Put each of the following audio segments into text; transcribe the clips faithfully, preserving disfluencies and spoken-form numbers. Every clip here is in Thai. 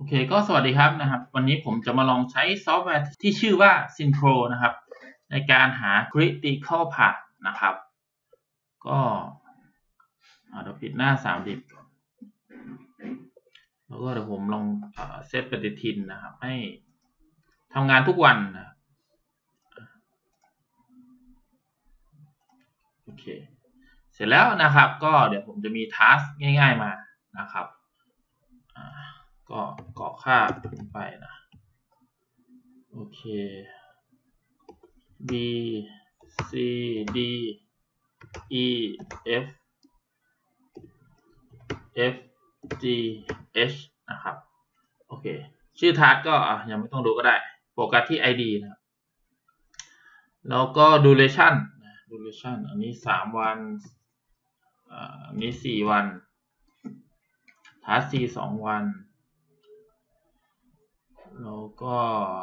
อเคก็สวัสดีครับนะครับวันนี้ผมจะมาลองใช้ซอฟต์แวร์ที่ชื่อว่า Synchro นะครับในการหา Critical Path นะครับก็เดี๋ยวปิดหน้าสามดิบก่อนแล้วก็เดี๋ยวผมลองเซตปฏิทินนะครับให้ทำงานทุกวันนะโอเคเสร็จแล้วนะครับก็เดี๋ยวผมจะมีทัสก์ง่ายๆมานะครับก็กรอกค่าไปนะโอเค B C D E F F G H นะครับโอเคชื่อทัสก์ก็ยังไม่ต้องดูก็ได้โฟกัสที่ ไอ ดี นะครับแล้วก็ duration duration อันนี้สามวันอันนี้สี่วันทัสก์ C สองวันแล้วก็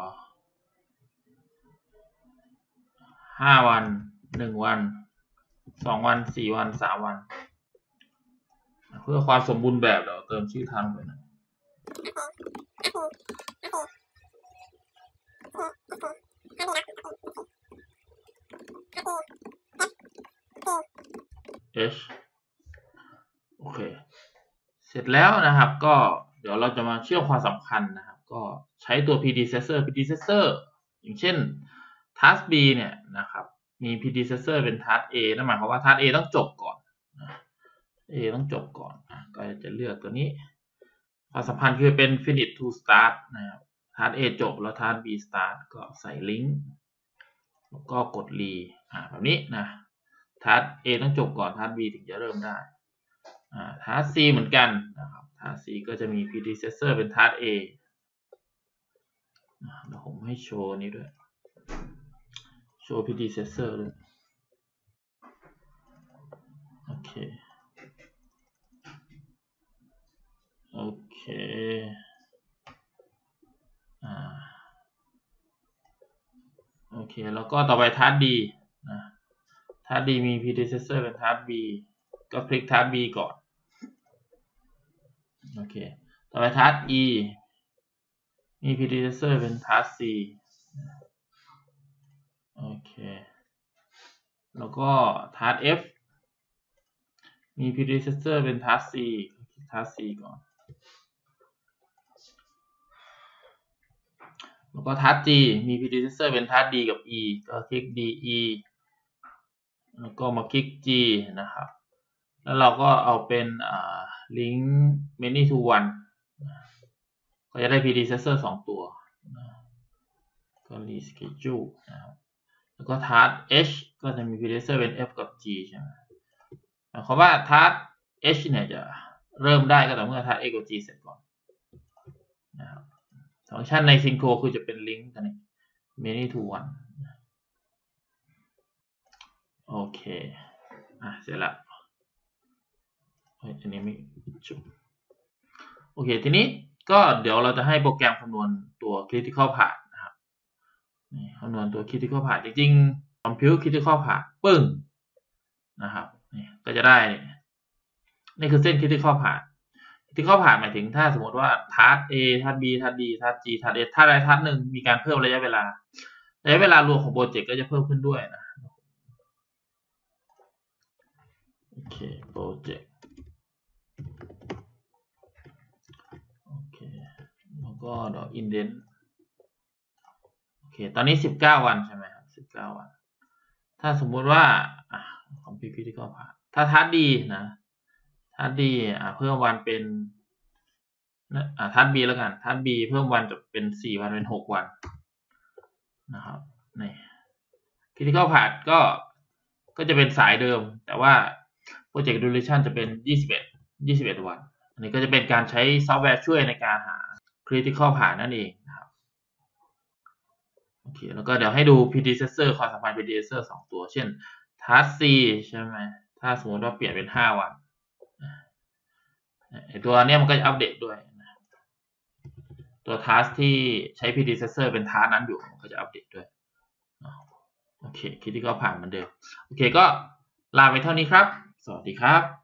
ห้าวันหนึ่งวันสองวันสี่วันสามวันเพื่อความสมบูรณ์แบบเราเติมชื่อทันไปนะH โอเคเสร็จแล้วนะครับก็เดี๋ยวเราจะมาเชื่อมความสำคัญนะครับก็ใช้ตัว predecessor predecessor อย่างเช่น task B เนี่ยนะครับมี predecessor เป็น task A นั่นหมายความว่า task A ต้องจบก่อน A ต้องจบก่อนก็จะเลือกตัวนี้ความสัมพันธ์คือเป็น finish to start นะครับ task A จบแล้ว task B start ก็ใส่ลิงก์แล้วก็กด re อ่าแบบนี้นะ task A ต้องจบก่อน task B ถึงจะเริ่มได้อ่า task C เหมือนกันนะครับ task C ก็จะมี predecessor เป็น task A เดี๋ยวผมให้โชว์นี้ด้วยโชว์ predecessor ด้วยโอเคโอเคอ่าโอเคแล้วก็ต่อไป task D นะ task D มี predecessor เป็น task B ก็คลิก task B ก่อนโอเคต่อไป task E มี predecessor เป็น task C โอเคแล้วก็ task F มี predecessor เป็น task C คลิก task C ก่อนแล้วก็ task G มี predecessor เป็น task D กับ E ก็คลิก D E แล้วก็มาคลิก G นะครับแล้วเราก็เอาเป็นลิงก์ many to one ก็จะได้ predecessor สองตัวก็ reschedule นะครับแล้วก็ task H ก็จะมี predecessor เป็น F กับ G ใช่ไหมหมายความว่า task H เนี่ยจะเริ่มได้ก็ต่อเมื่อ task X กับ G เสร็จก่อนนะครับฟังก์ชันใน Synchro คือจะเป็นลิงก์ตัวนี้ many to one โอเคอ่ะเสร็จแล้วอันนี้ไม่จุดโอเคทีนี้ก็เดี๋ยวเราจะให้โปรแกรมคำนวณตัว critical path นะครับนี่คำนวณตัว critical path จริงๆ compute critical path ปึ้งนะครับนี่ก็จะได้นี่คือเส้น critical path critical path หมายถึงถ้าสมมติว่า task A task B task D task G task S ถ้าใด task หนึ่งมีการเพิ่มระยะเวลาระยะเวลารวมของโปรเจกต์ก็จะเพิ่มขึ้นด้วยนะโอเคโปรเจกต์โอเคแล้วก็ดอก indent โอเคตอนนี้สิบเก้าวันใช่ไหมครับสิบเก้าวันถ้าสมมุติว่าของ critical path ถ้า task D นะtask D อ่าเพิ่มวันเป็นอ่า task B แล้วกัน task B เพิ่มวันจะเป็นสี่วันเป็นหกวันนะครับนี่ critical path ก็ก็จะเป็นสายเดิมแต่ว่า project duration จะเป็นยี่สิบเอ็ด ยี่สิบเอ็ดวันอันนี้ก็จะเป็นการใช้ซอฟต์แวร์ช่วยในการหา critical path นั่นเองนะครับโอเคแล้วก็เดี๋ยวให้ดู predecessor ความสัมพันธ์ predecessor สองตัวเช่น task C ใช่ไหมถ้าสมมติว่าเปลี่ยนเป็นห้าวันไอตัวนี้มันก็จะอัปเดตด้วยนะตัว task ที่ใช้ predecessor เป็น task นั้นอยู่มันก็จะอัปเดตด้วยโอเค critical path เหมือนเดิมโอเคก็ลาไปเท่านี้ครับสวัสดีครับ